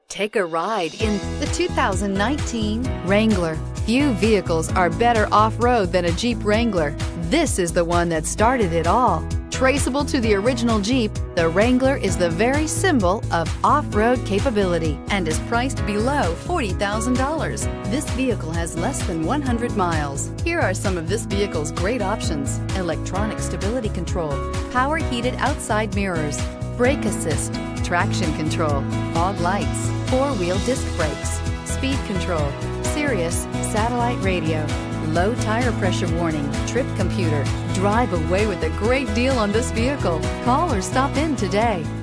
Take a ride in the 2019 Wrangler. Few vehicles are better off-road than a Jeep Wrangler. This is the one that started it all. Traceable to the original Jeep, the Wrangler is the very symbol of off-road capability and is priced below $40,000. This vehicle has less than 100 miles. Here are some of this vehicle's great options: electronic stability control, power heated outside mirrors, brake assist, traction control, fog lights, four-wheel disc brakes, speed control, Sirius satellite radio, low tire pressure warning, trip computer. Drive away with a great deal on this vehicle. Call or stop in today.